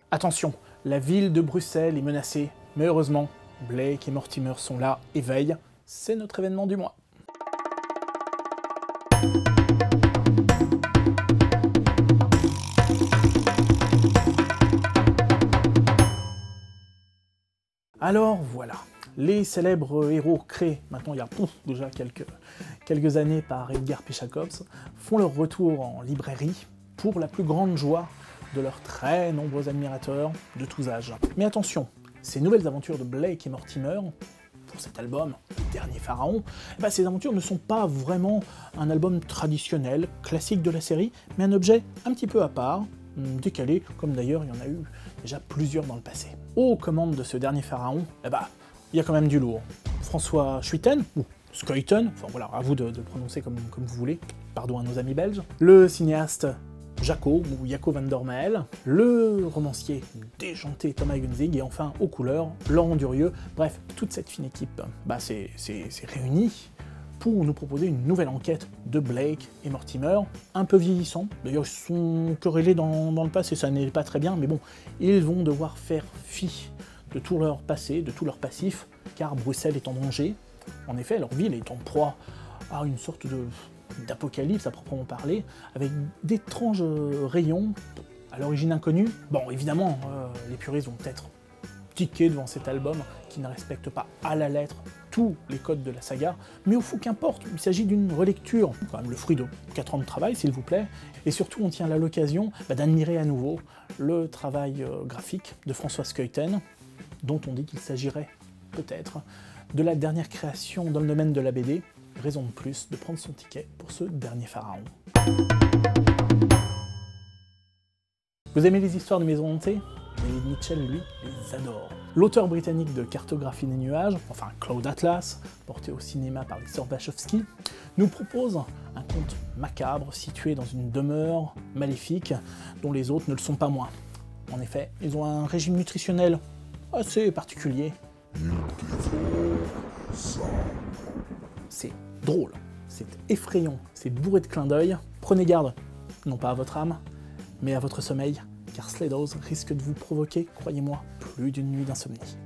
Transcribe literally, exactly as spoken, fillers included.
Attention, la ville de Bruxelles est menacée, mais heureusement, Blake et Mortimer sont là et veillent. C'est notre événement du mois. Alors voilà, les célèbres héros créés, maintenant il y a pouf, déjà quelques, quelques années par Edgar P. Jacobs, font leur retour en librairie pour la plus grande joie de leurs très nombreux admirateurs de tous âges. Mais attention, ces nouvelles aventures de Blake et Mortimer, pour cet album, Le Dernier Pharaon, eh ben, ces aventures ne sont pas vraiment un album traditionnel, classique de la série, mais un objet un petit peu à part, décalé, comme d'ailleurs il y en a eu déjà plusieurs dans le passé. Aux commandes de ce Dernier Pharaon, eh ben, il y a quand même du lourd. François Schuiten, ou Schuiten, enfin voilà, à vous de, de prononcer comme, comme vous voulez, pardon à nos amis belges, le cinéaste Jaco, ou Jaco van der Meel, le romancier déjanté Thomas Gunzig, et enfin, aux couleurs, Laurent Durieux. Bref, toute cette fine équipe bah, s'est réunie pour nous proposer une nouvelle enquête de Blake et Mortimer, un peu vieillissant. D'ailleurs, ils sont querellés dans, dans le passé, ça n'est pas très bien, mais bon, ils vont devoir faire fi de tout leur passé, de tout leur passif, car Bruxelles est en danger. En effet, leur ville est en proie à une sorte de d'apocalypse à proprement parler, avec d'étranges rayons, à l'origine inconnue. Bon, évidemment, euh, les puristes vont peut-être tiquer devant cet album qui ne respecte pas à la lettre tous les codes de la saga, mais au fond qu'importe, il s'agit d'une relecture, quand même le fruit de quatre ans de travail s'il vous plaît, et surtout on tient là l'occasion bah, d'admirer à nouveau le travail euh, graphique de François Schuiten, dont on dit qu'il s'agirait peut-être de la dernière création dans le domaine de la B D, raison de plus de prendre son ticket pour ce Dernier Pharaon. Vous aimez les histoires de maisons hantées? Et Mitchell, lui, les adore. L'auteur britannique de Cartographie des nuages, enfin Cloud Atlas, porté au cinéma par les sœurs Wachowski, nous propose un conte macabre situé dans une demeure maléfique dont les autres ne le sont pas moins. En effet, ils ont un régime nutritionnel assez particulier. C'est drôle, c'est effrayant, c'est bourré de clins d'œil. Prenez garde, non pas à votre âme, mais à votre sommeil, car Sleddles risque de vous provoquer, croyez-moi, plus d'une nuit d'insomnie.